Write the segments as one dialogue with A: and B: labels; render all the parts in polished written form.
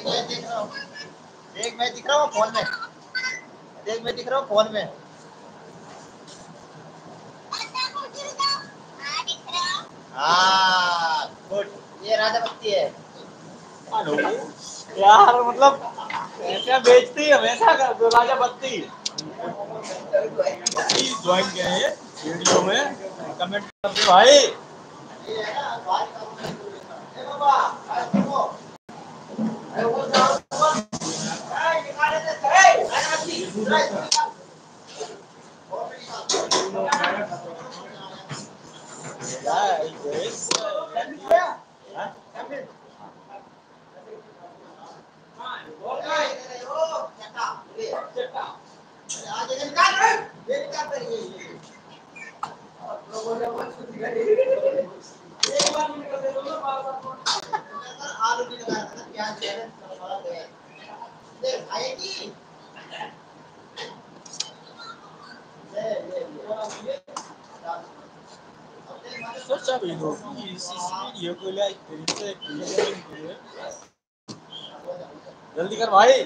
A: देख मैं दिख रहा हूँ फोन में। देख मैं दिख रहा हूँ फोन में। हाँ गुड, ये राजा बत्ती है।
B: हेलो यार, मतलब क्या बेचती है हमेशा कर दो राजा बत्ती। ज्वाइन करें वीडियो में, कमेंट कर दे भाई। सोचा भी लो कि इस वीडियो को लाइक करिए, जल्दी कर भाई।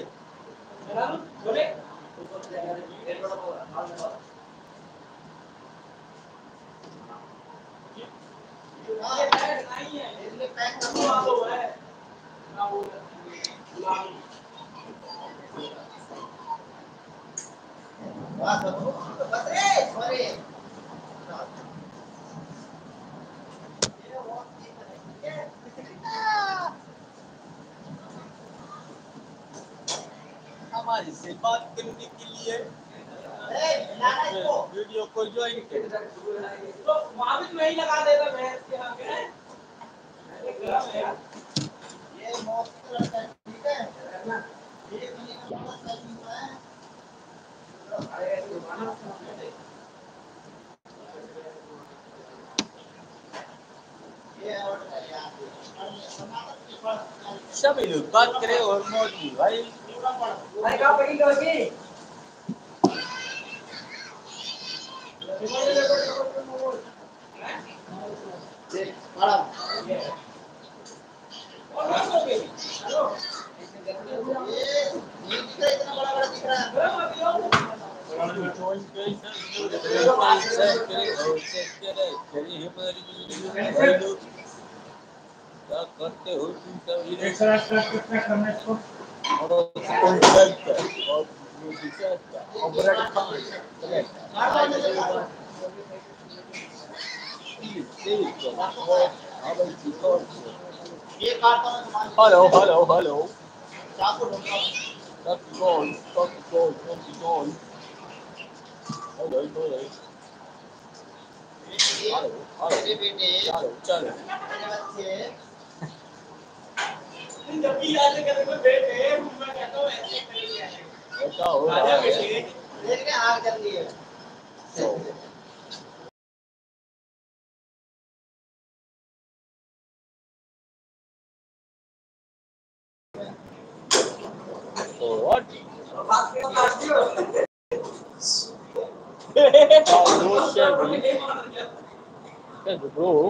B: हमारे से बात करने के लिए वीडियो को ज्वाइन करें। तो वहाँ भी नहीं लगा देगा भैंस के आगे।
A: ये मौत ठीक है।
B: सभी लोग बात करें और मौज भी भाई। भाई कहाँ पड़ी लोगी? क्या करते हो तुम सब? कितना करना इसको? और hello hello hello. That's gone. That's gone. That's gone. Hello, hello. चलो चलो। जब भी याद करे कोई बेटे मैं कहता हूँ ऐसे करिए। ऐसा हो रहा है।
A: देखने हार कर लिए।
B: So what? Bro.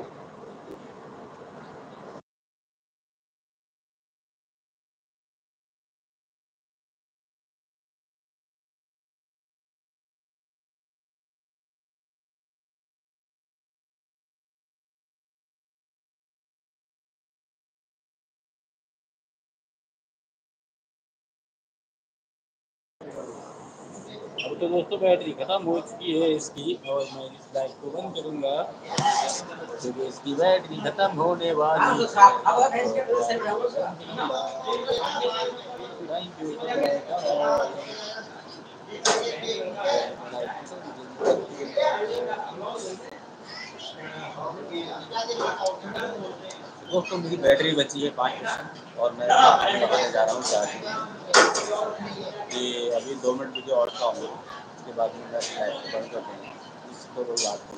B: अब तो दोस्तों बैटरी खत्म हो चुकी है इसकी, और मैं इस लाइट को बंद करूंगा क्योंकि इसकी बैटरी खत्म होने वाली दोस्तों। मेरी बैटरी बची है 5% और मैं लगाने जा रहा हूँ चार्ज। ये अभी 2 मिनट मुझे और का होगा, उसके बाद में मैं लाइट को बंद कर दूँगा। इसको कोई बात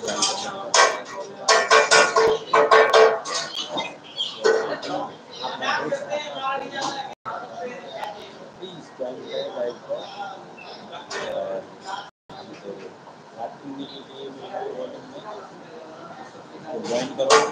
B: प्लीज़ ज्वाइन करें लाइव को, बात करने के लिए ज्वाइन करो।